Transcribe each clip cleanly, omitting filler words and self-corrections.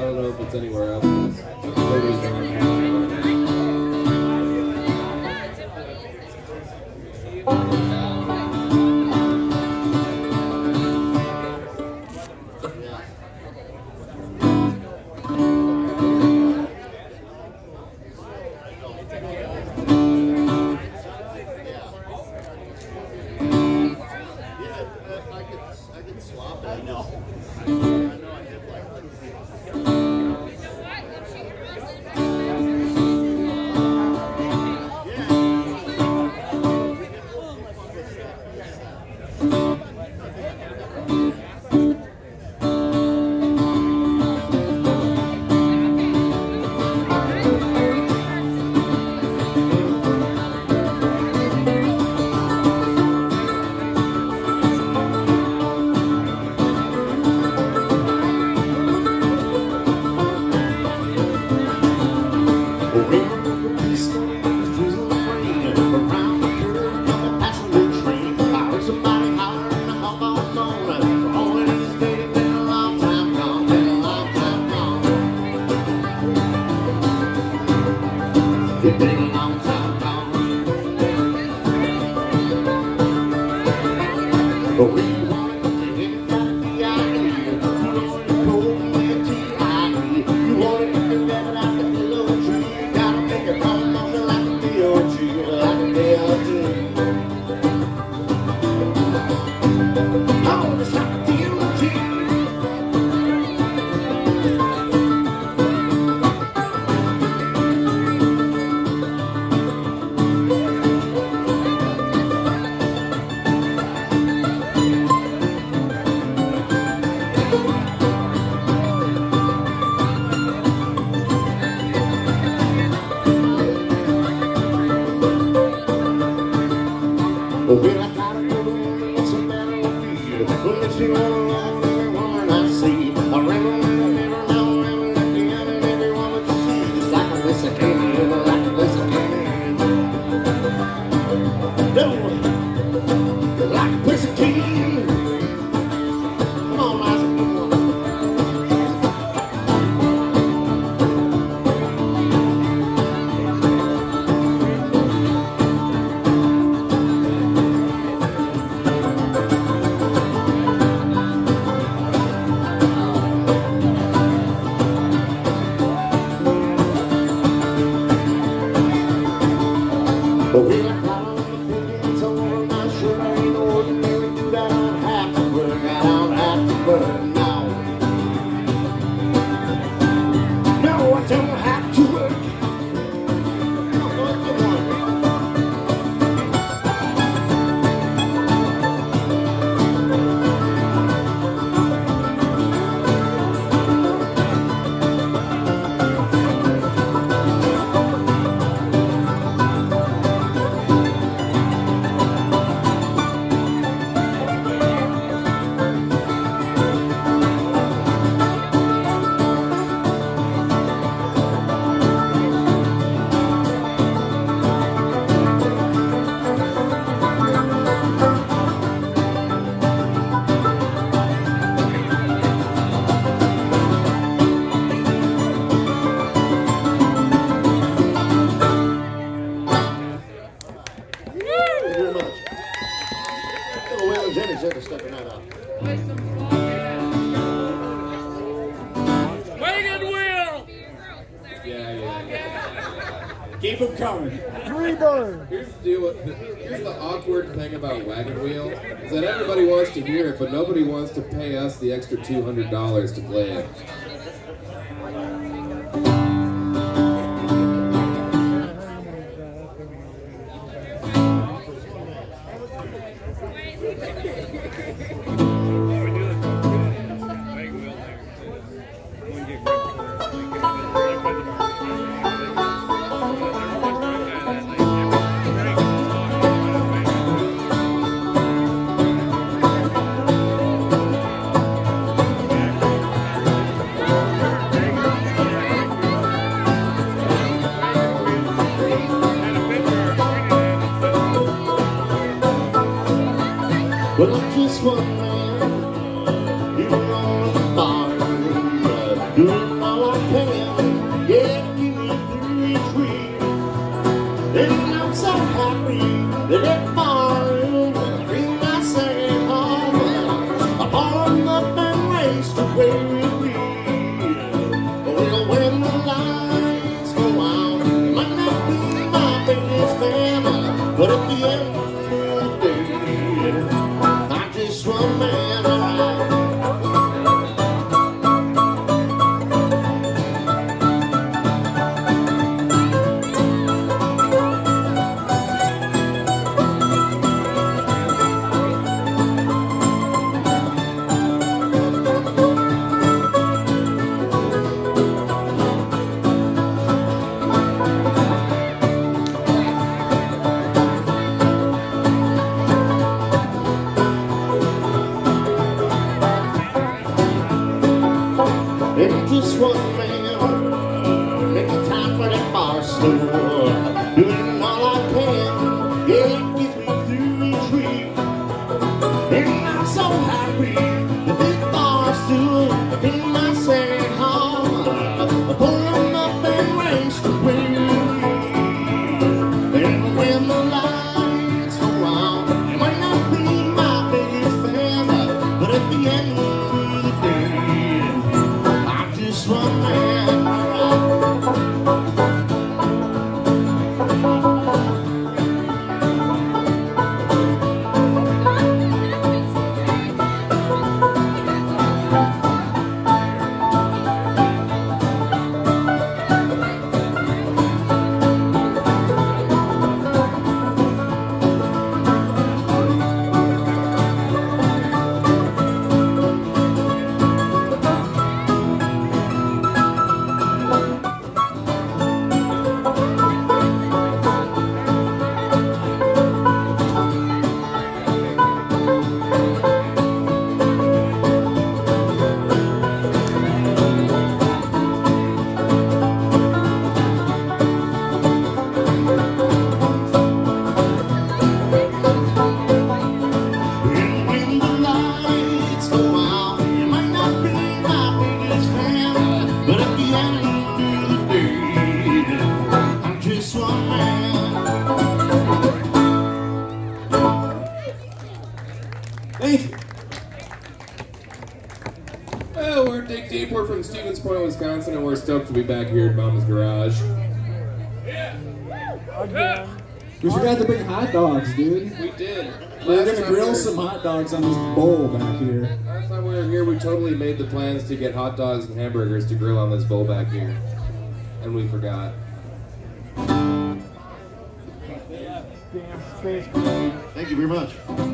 don't know if it's anywhere else. Nobody's doing it. Keep them coming. Here's the deal. Here's the awkward thing about Wagon Wheel is that everybody wants to hear it, but nobody wants to pay us the extra $200 to play it. Well, I'm just one man, even on the bar, doing my And just one man making time for that bar stool, doing all I can, yeah, it gets me through each week. And I'm so happy that this bar stool in my second home, pull them up and race the way. And when the lights go out, you might not be my biggest fan, but at the end of the day, I'm just one man. Thank you. Well, we're Dick Deep. We're from Stevens Point, Wisconsin, and we're stoked to be back here at Mama's Garage. We forgot to bring hot dogs, dude. We did. We're gonna grill some hot dogs on this bowl back here. Last time we were here, we totally made the plans to get hot dogs and hamburgers to grill on this bowl back here. And we forgot. Thank you very much.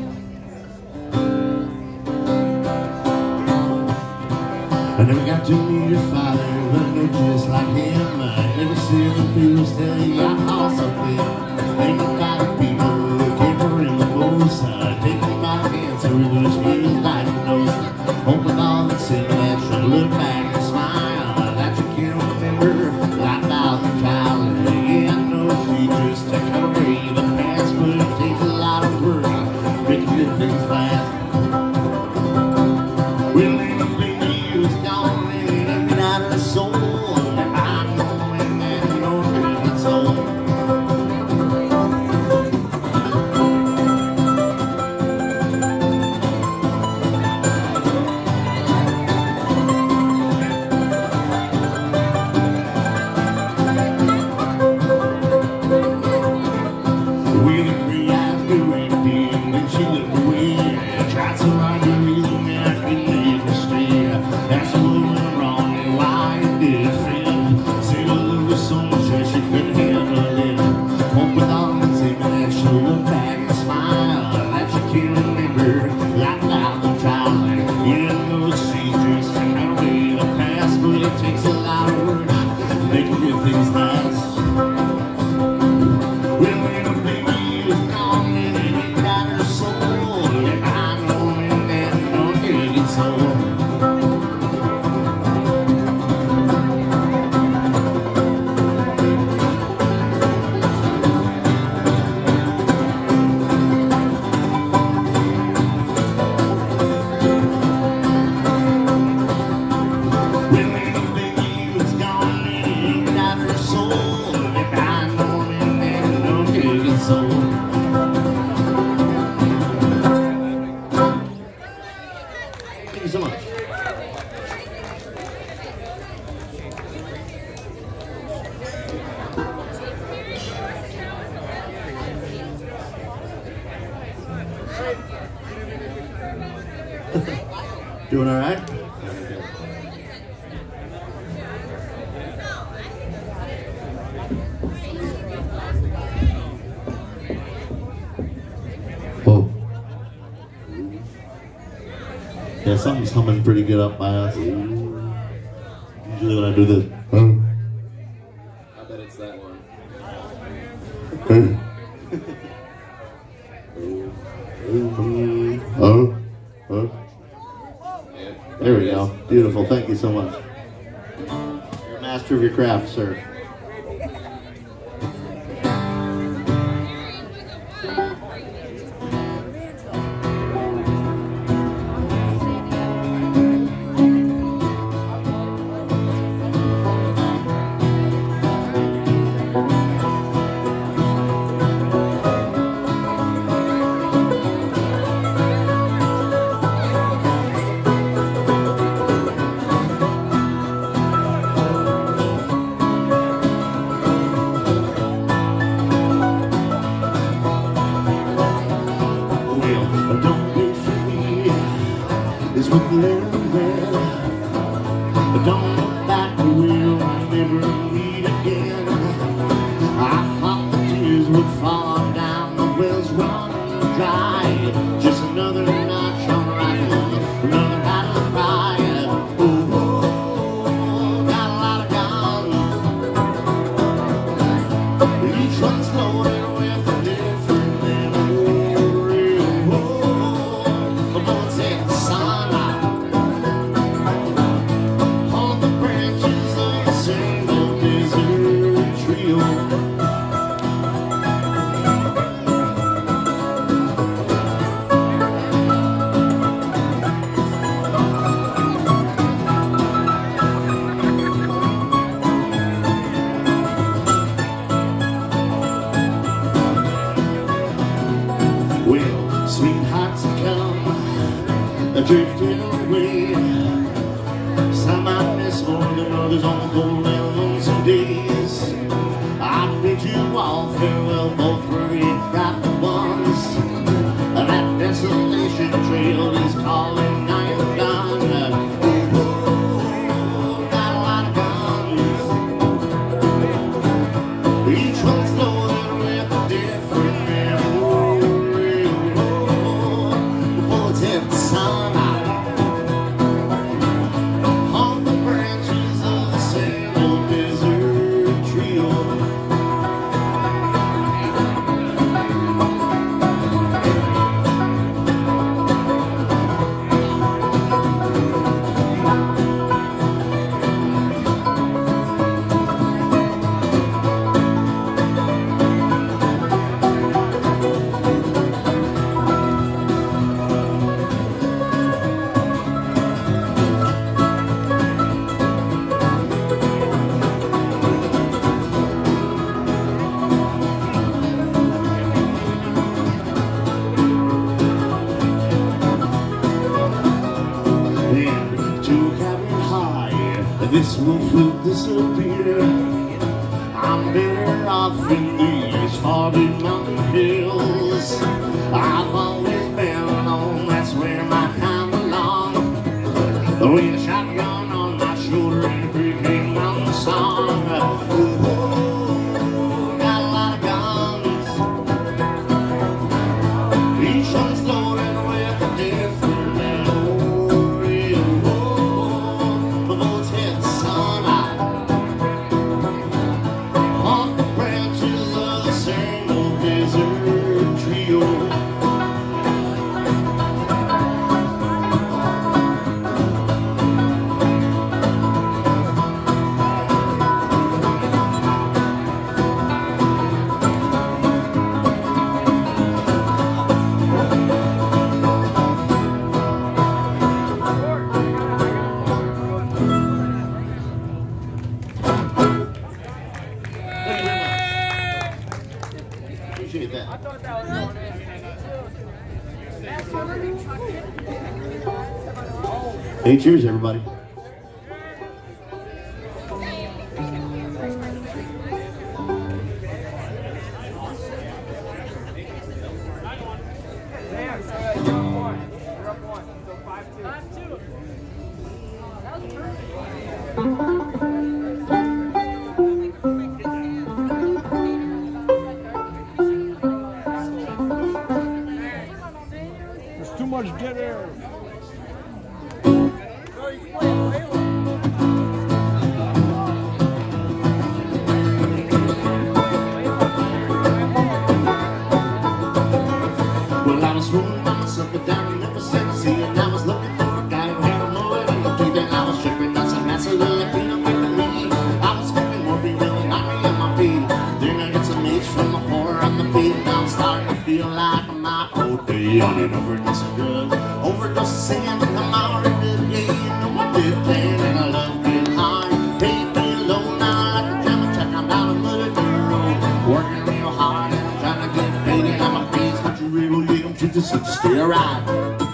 I never got to meet your father, but I know just like him. I never see the news tell you how something. Ain't nobody people who came around the most. Taking my hands through those years like a nose. Hope with all that's in that you'll look back and smile. That you can remember like thousand times. Yeah, I know she just to cut away the past, but it takes a lot of work to make good things last. Well, anything was gone and it out of the soul. And I know and that your dream is old. We'll agree I do anything when she looked away. I tried so hard to reason that I could make her stay. That's what went wrong and why it did fail. Said I loved her so much that she couldn't handle it. Hope with all the same that she'll look back and smile. That she can remember like loud and child. Yeah, I know she's just taking away the past, but it takes a lot of work to make good things last. Well, little baby was gone and it got her soul. And I know and that no good it's soul. Well, little baby was gone and it got her soul. And I know and that no good it's soul. Thank you so much. Doing all right? Whoa. Yeah, something's humming pretty good up by us. Usually when I do this, I bet it's that one. oh. Yeah. There we go. Beautiful. Thank you so much. master of your craft, sir. But don't look back, we'll never meet again. I thought the tears would fall down, the wells run dry. Just another notch on the rifle, another battle cry. Oh, oh, got a lot of guns. Each one's loaded with a different memory. Oh, the bullets hit the sun. Well, sweethearts come drifting away. Some I miss more than others on cold and lonesome days. I bid you all farewell, both worried frightened ones. That desolation trail is calling, I am done. Oh, got a lot of guns. Each one's loaded with a different memory. Oh, the bullets hit the sun. On the branches of the same old desert trio. This wolf will disappear. I'm better off in these foggy mountain hills. I've always been alone, that's where my time belongs. With a shotgun on my shoulder and a pre-game mountain song. Oh, got a lot of guns. Each one's loaded with a different memory. Oh, the bullets hit the sun. On the branches of the same old desert trio. Appreciate that. I thought that was going in. Hey, cheers, everybody. There's too much dead air. Well, I was rolling by myself down in Memphis, Tennessee, and I was looking for a guy who had a motor and a key. Then I was tripping on some massive electric. on an overdose of drugs. Overdose of sin, I'm already gay. You know I did tan and I love getting high. Paid me low now like a German check. I'm down a muddy dirt road, working real hard and I'm trying to get paid. And I'm a face, but you really don't you just stay around.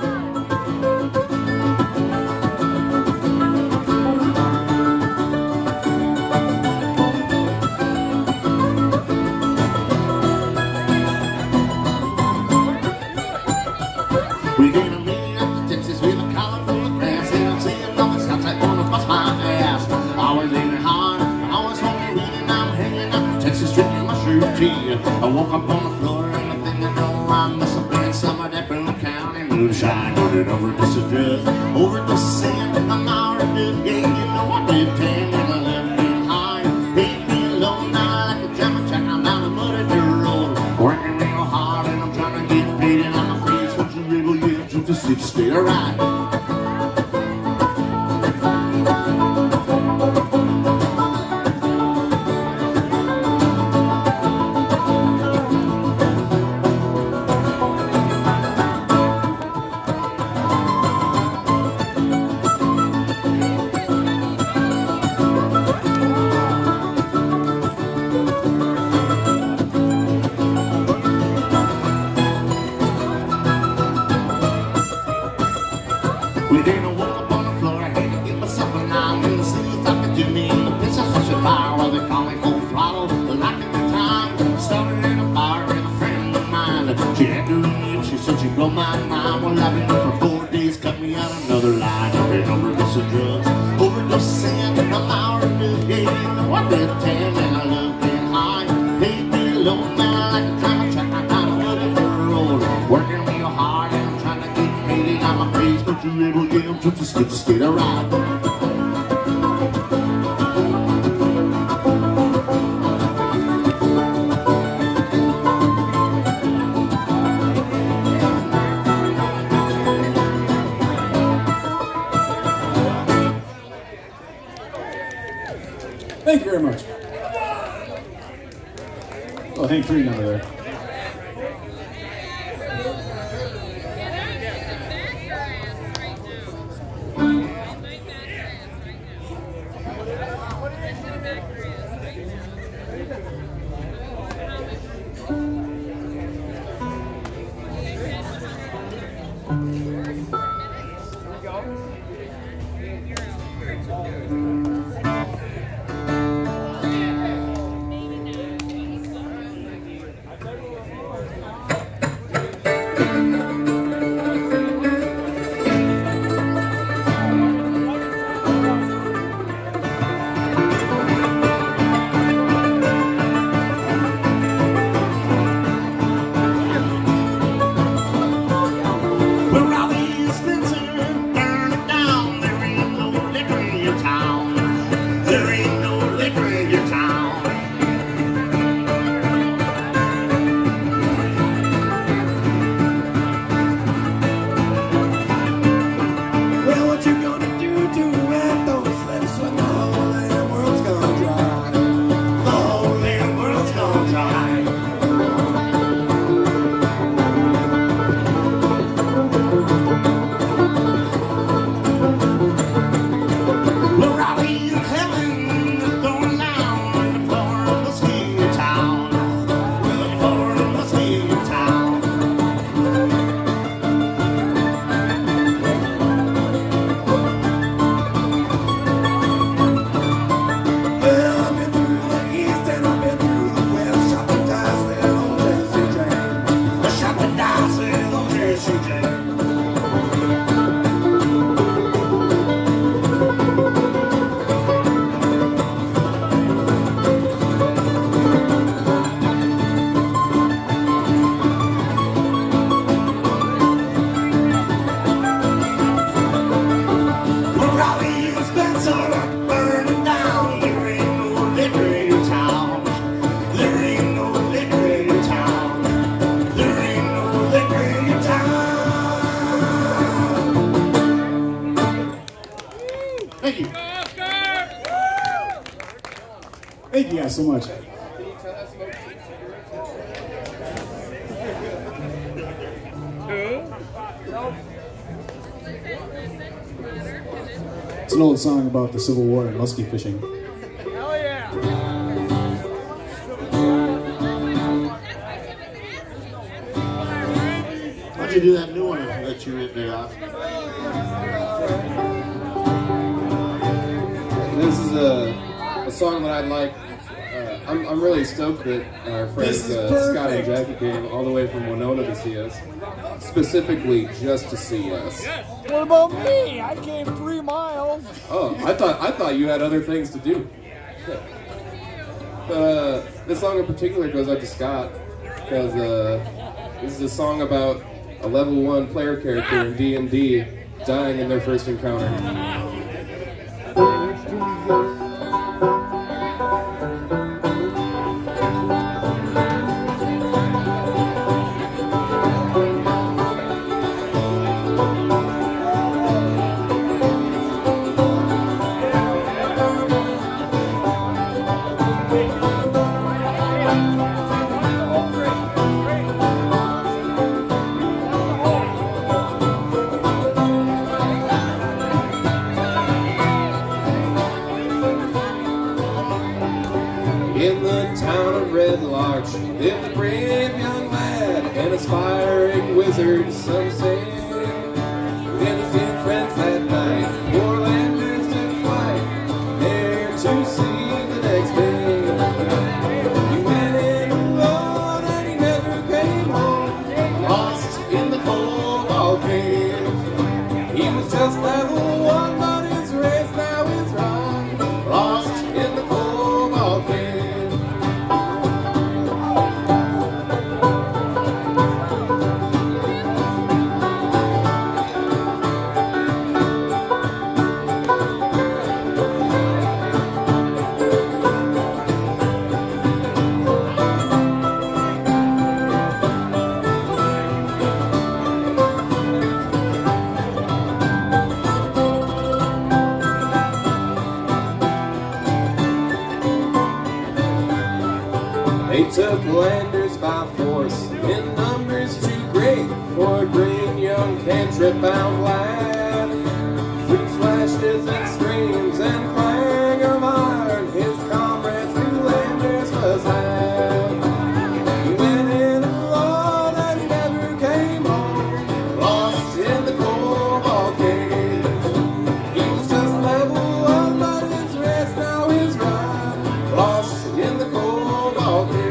We get a meeting up to Texas with a collar full of grass. And I'm saying nothing stops, I wanna bust my ass. Always leaning hard, always home reading. I'm hanging up in Texas, drinking my shirty. I woke up on the floor and I think I know I must have been some of that Boone County moonshine. On an overdose of drugs, overdose of sin. I'm already gay, you know I did tan and I love getting high. Paid me low now like a German check. I'm down a muddy dirt road, working real hard and I'm trying to get paid. And I'm afraid what you really get, you just stay around. We didn't walk up on the floor, I had to get myself a nine. And the city's talking to me, and the bitch is such a fire. While they call me full throttle, like at the time. Started in a bar with a friend of mine. She had to leave, she said she'd blow my mind. Well, I've been up for 4 days, cut me out another line. I've been overdose of drugs, overdose of sin. I'm already gay, you know I did tan and I love getting high. Paid me low now like a drama track. I'm out of the road, working real hard and I'm trying to get paid. And I'm afraid but you able to get them to just stay around. Thank you very much. Oh, Hank Green over there. Thank you guys so much. Who? an old song about the Civil War and muskie fishing. Hell yeah! Why'd you do that new one that you went there off? This is a song that I'd like. I'm really stoked that our friends Scott and Jackie came all the way from Winona to see us, specifically just to see us. What about me? I came 3 miles. Oh, I thought you had other things to do. But this song in particular goes out to Scott because this is a song about a level 1 player character in D&D dying in their first encounter. In the town of Red Larch lived a brave young lad, an aspiring wizard, some say. With his dear friends that night, poor landers took flight, there to see the next day. He went in alone and he never came home, lost in the Cobalt Cave. He was just level 1, but his race now is wrong, lost in the Cobalt Cave. They took landers by force, in numbers too great for a green young cantrip-bound lad. Through flashes and screams and clang of iron, his comrades knew Landers was had. He went in alone and he never came home, lost in the Cobalt Cave. He was just level 1, but his race now is run, lost in the Cobalt Cave.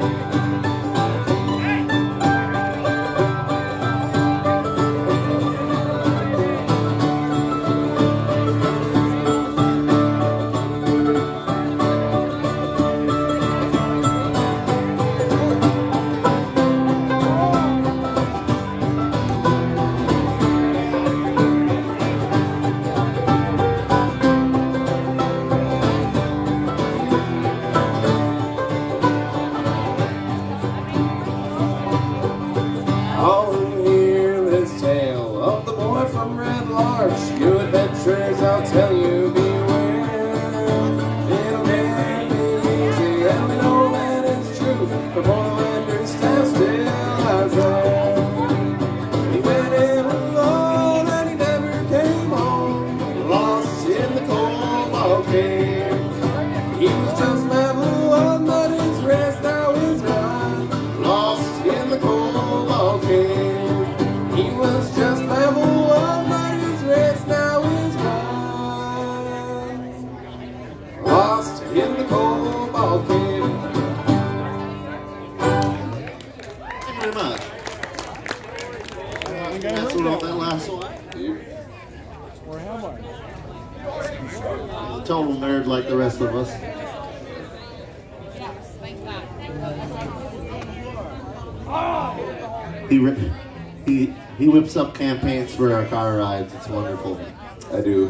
All who hear this tale of the boy from Red Larch, you adventurers, I'll tell you, beware. It'll never be easy, and we know that it's true, for poor Landers still lies there. He went in alone and he never came home, lost in the Cobalt Cave. He was just level 1, but his race now is run, lost in the Cobalt Cave. He was just level 1, but his race now is run, lost in the Cobalt Cave. Thank you very much. That's what that last one. Where am I? A total nerd like the rest of us. He whips up campaigns for our car rides. It's wonderful. I do.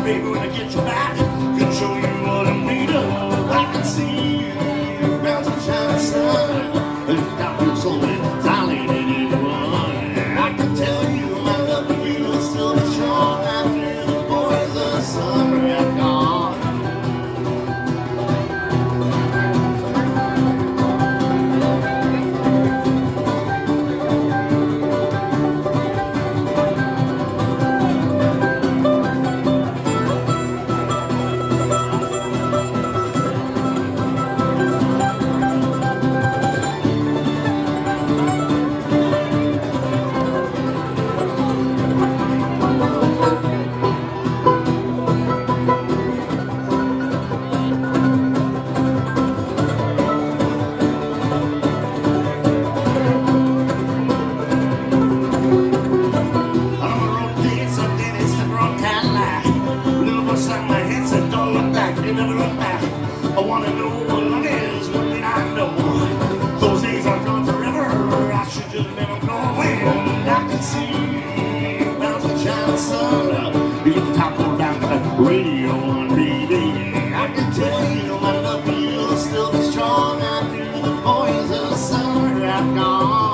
baby, when I get you back, can show you what I'm made of. I can see you bouncing, shining sun. Look out your soul and darling, anyone. I can tell you my love for you is still as strong after the boys of summer have gone. I wanna know what love is, what did I know? Those days are gone forever, I should just let them go away. And I can see you bouncing, shining sun. You get the top going down to the radio on BD. I can tell you my love for you is still as strong after the boys of the summer have gone.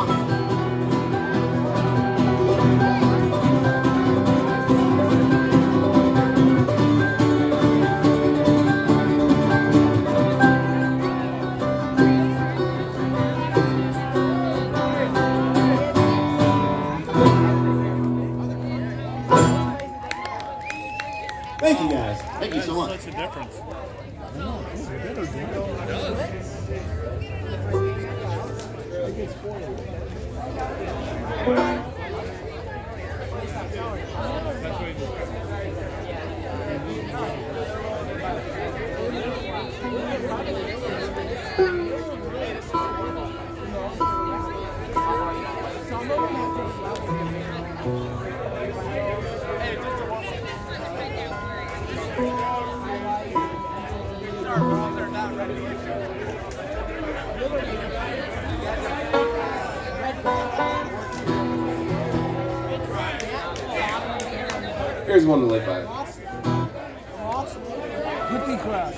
Thank you guys. Thank you so much. Such a difference. Here's one to live by. Hippie crash.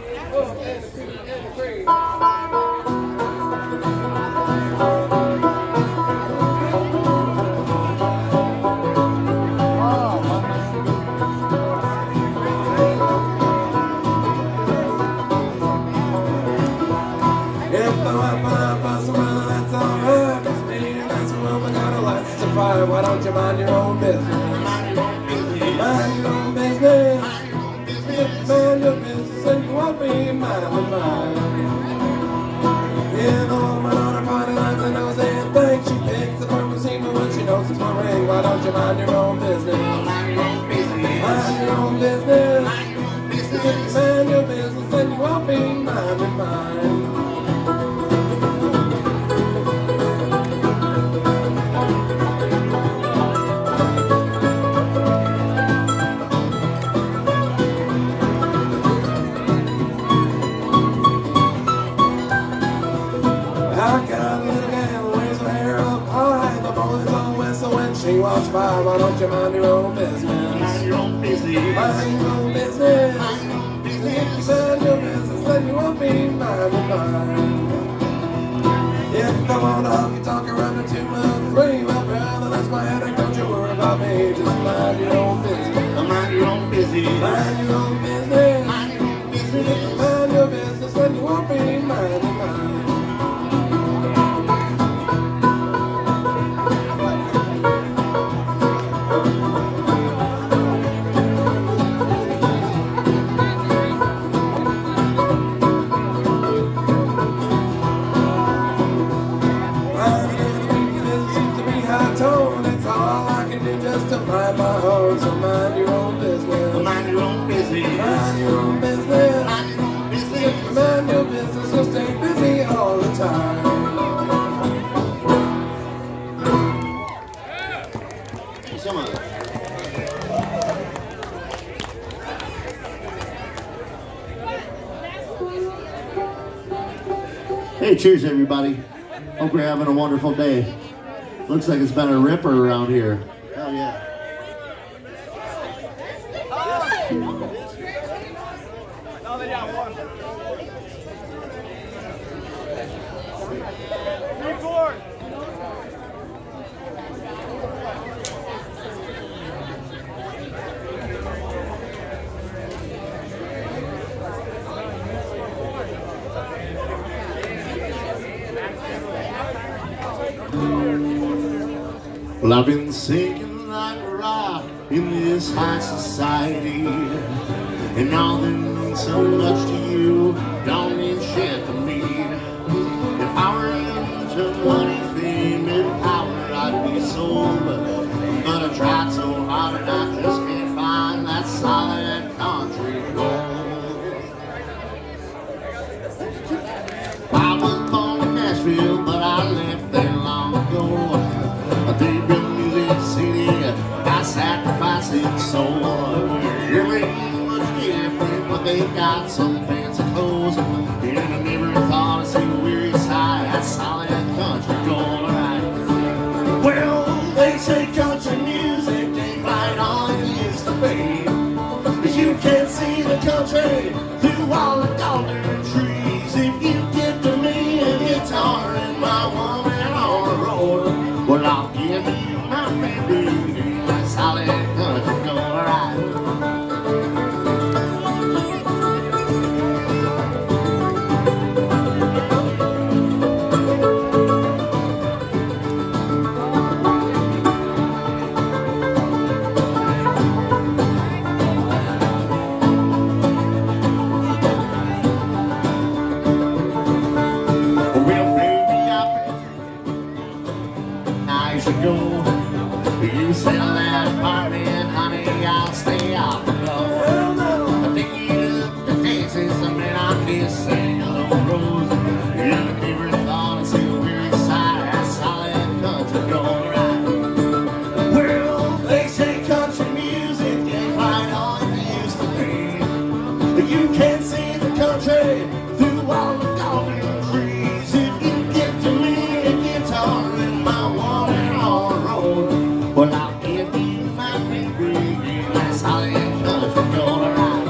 Why don't you mind your own business? Mind your own business. Mind your business, and you won't be minding mine. Yeah, the woman on her party lines and knows anything. She picks the purple seam when she knows it's my ring. Why don't you mind your own business? Mind your own business. Mind your own business. Mind your business, and you won't be minding mine. She walks by, why don't you mind your own business? Mind your own business. Mind your own business. Mind your own business. If you mind your business, then you won't be minding mine. If I wanna honky tonk around the 2 and 3, well, brother, that's my headache. Don't you worry about me. Just mind your own business. Mind your own business. Mind your own business. Mind your own business. If you mind your business, then you won't be minding mine. To mind my own, so mind your own business. Mind your own business. Mind your own business. Mind your own business. If you mind your business, you'll stay busy all the time. Come on. Hey, cheers, everybody. Hope you're having a wonderful day. Looks like it's been a ripper around here. Hell yeah. Well, I've been sinking like a rock in this high society, and all that means so much to you don't mean shit to me. If I were into money, fame, and power, I'd be sold. But I tried so hard and I just can't find that solid country gold. I was born in Nashville, but I left there long ago. Deep in Music City, I sacrificed its soul. It ain't much different, but they got some fancy clothes. And I never thought I'd see the weary side, that solid country gold. Right. Well, they say country music ain't quite all it used to be. But you can't see the country through all the golden trees. If you get to me a guitar and my woman on the road, well, I'll give you my baby, my solid country gold. Right. Go. You sell that apartment, honey, I'll stay off the floor. I pick you up the dances, I mean, I'm just saying hello, Rose. You never thought I'd see the weary side, that solid country gold. Right. Well, they say country music ain't quite all it used to be. You can't see the country through all the golden trees. If you get to me a guitar and my woman, well, I'll give you my baby, my solid country gold. Right.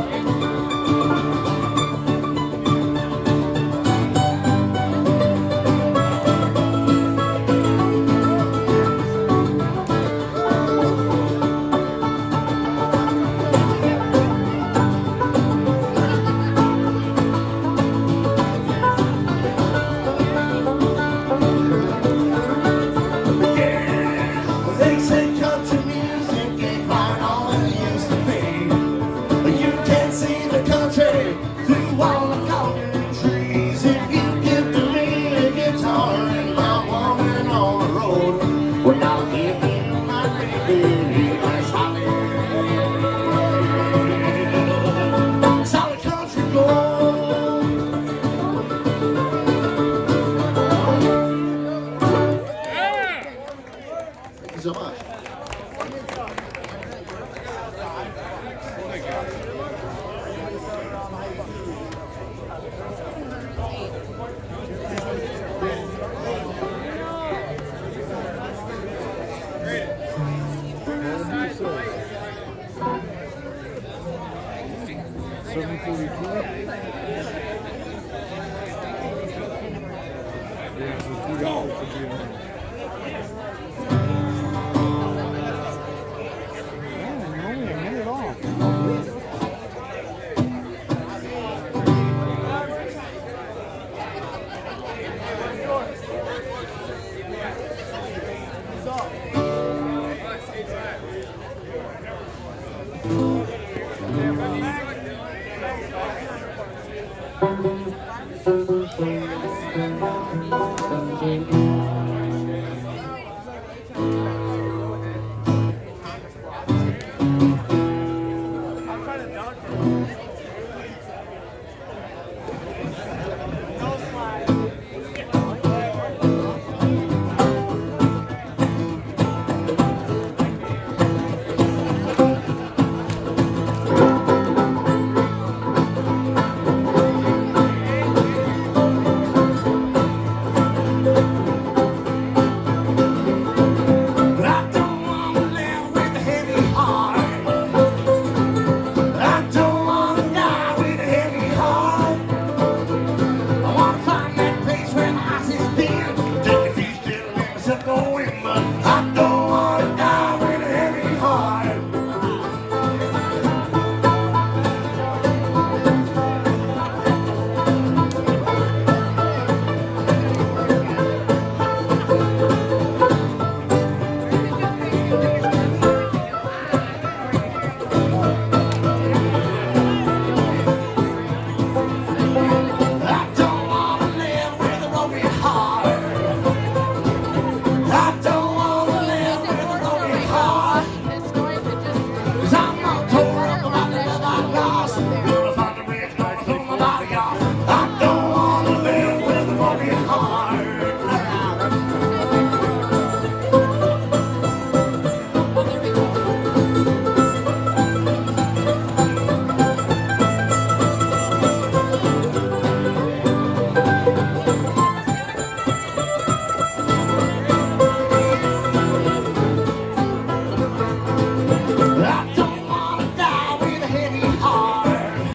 They say country music ain't quite all it used to be. You can't see the country through all the golden trees. If you give to me a guitar and my woman on the road, well, I'll give you my baby, my solid country gold. Thank you so much. What's up?